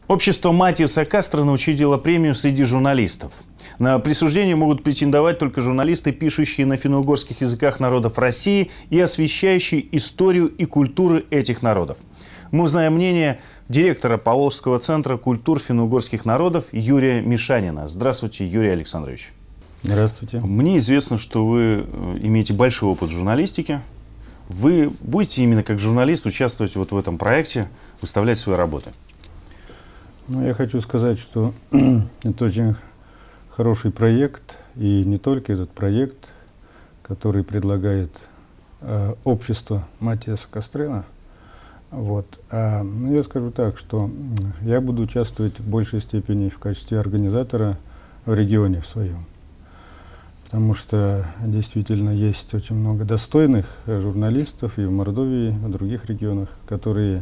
Общество Матиаса Кастрона учредило премию среди журналистов. На присуждение могут претендовать только журналисты, пишущие на финно-угорских языках народов России и освещающие историю и культуру этих народов. Мы узнаем мнение директора Поволжского центра культур финно-угорских народов Юрия Мишанина. Здравствуйте, Юрий Александрович. Здравствуйте. Мне известно, что вы имеете большой опыт в журналистике. Вы будете именно как журналист участвовать вот в этом проекте, выставлять свои работы? Ну, я хочу сказать, что это очень хороший проект, и не только этот проект, который предлагает общество Матиаса Кастрена. Вот. Я скажу так, что я буду участвовать в большей степени в качестве организатора в регионе в своем. Потому что действительно есть очень много достойных журналистов и в Мордовии, и в других регионах, которые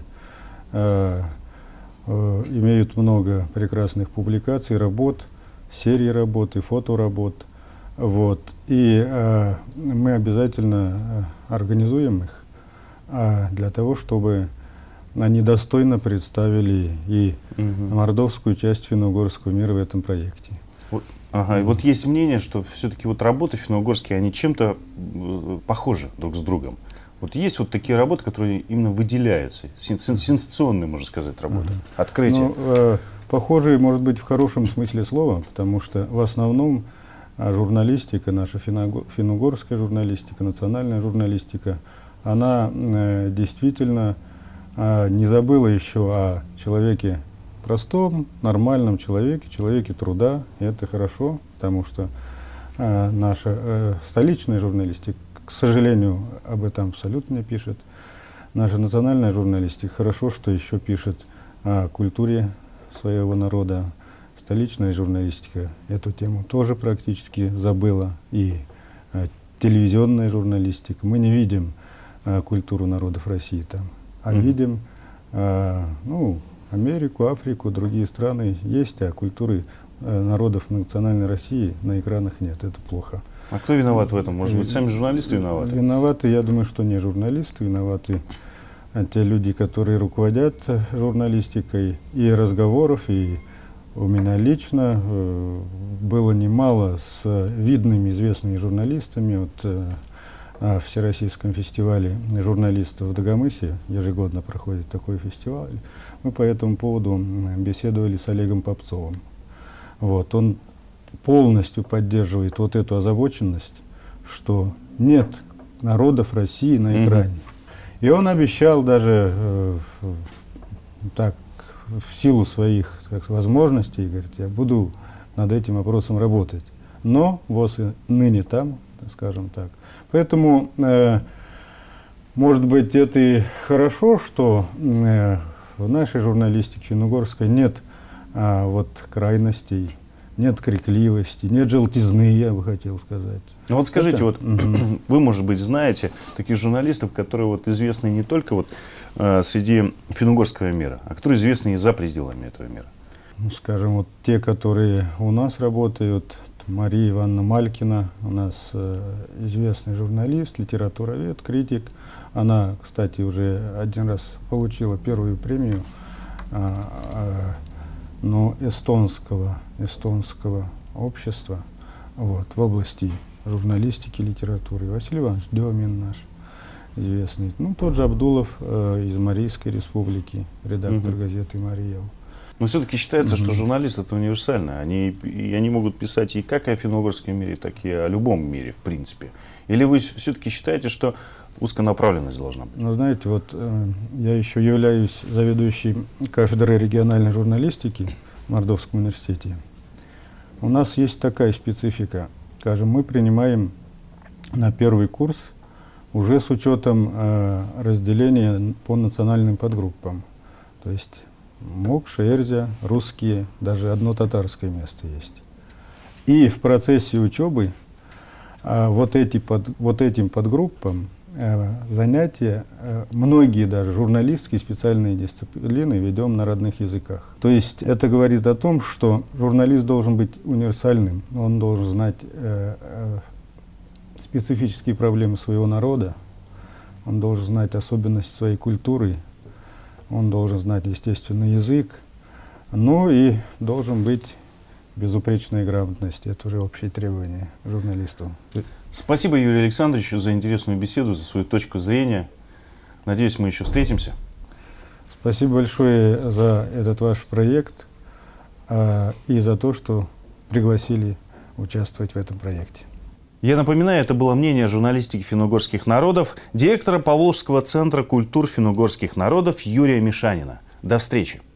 имеют много прекрасных публикаций, работ, серий работ и фоторабот. Вот. И мы обязательно организуем их для того, чтобы они достойно представили и мордовскую часть финно-угорского мира в этом проекте. Ага, и вот есть мнение, что все-таки вот работы финно-угорские, они чем-то похожи друг с другом. Вот есть вот такие работы, которые именно выделяются, сенсационные, можно сказать, работы, открытия. Ну, похожие, может быть, в хорошем смысле слова, потому что в основном журналистика, наша финно-угорская журналистика, национальная журналистика, она действительно не забыла еще о человеке простом, нормальном человеке, человеке труда. И это хорошо, потому что наша столичная журналистика, к сожалению, об этом абсолютно не пишет. Наша национальная журналистика хорошо, что еще пишет о культуре своего народа. Столичная журналистика эту тему тоже практически забыла. И телевизионная журналистика. Мы не видим культуру народов России там, а видим Америку, Африку, другие страны есть, а культуры народов национальной России на экранах нет. Это плохо. А кто виноват в этом? Может быть, сами журналисты виноваты? Виноваты, я думаю, что не журналисты, виноваты те люди, которые руководят журналистикой. И разговоров, и у меня лично было немало с видными, известными журналистами. Вот, в Всероссийском фестивале журналистов в Дагомысе ежегодно проходит такой фестиваль. Мы по этому поводу беседовали с Олегом Попцовым. Вот, он полностью поддерживает вот эту озабоченность, что нет народов России на экране. И он обещал даже так, в силу своих возможностей, говорит, я буду над этим вопросом работать. Но ВОС и ныне там, скажем так. Поэтому, может быть, это и хорошо, что в нашей журналистике финно-угорской нет вот крайностей, нет крикливости, нет желтизны, я бы хотел сказать. Ну вот скажите, вот вы, может быть, знаете таких журналистов, которые вот известны не только вот среди финно-угорского мира, а которые известны и за пределами этого мира? Ну, скажем, вот те, которые у нас работают, Мария Ивановна Малькина, у нас известный журналист, литературовед, критик. Она, кстати, уже один раз получила первую премию эстонского общества вот, в области журналистики, литературы. Василий Иванович Демин наш известный. Ну, тот же Абдулов из Марийской республики, редактор газеты «Мария». Но все-таки считается, что журналисты это универсально. Они могут писать и как о финно-угорском мире, так и о любом мире, в принципе. Или вы все-таки считаете, что узконаправленность должна быть? Ну, знаете, вот я еще являюсь заведующим кафедрой региональной журналистики в Мордовском университете. У нас есть такая специфика. Скажем, мы принимаем на первый курс уже с учетом разделения по национальным подгруппам. То есть Мокш, Эрзя, русские, даже одно татарское место есть. И в процессе учебы вот этим подгруппам занятия, многие даже журналистские специальные дисциплины ведем на родных языках. То есть это говорит о том, что журналист должен быть универсальным, он должен знать специфические проблемы своего народа, он должен знать особенности своей культуры, он должен знать, естественно, язык, Ну и должен быть безупречная грамотность. Это уже общее требование журналистов. Спасибо, Юрий Александрович, за интересную беседу, за свою точку зрения. Надеюсь, мы еще встретимся. Спасибо большое за этот ваш проект и за то, что пригласили участвовать в этом проекте. Я напоминаю, это было мнение журналистики финно-угорских народов, директора Поволжского центра культур финно-угорских народов Юрия Мишанина. До встречи!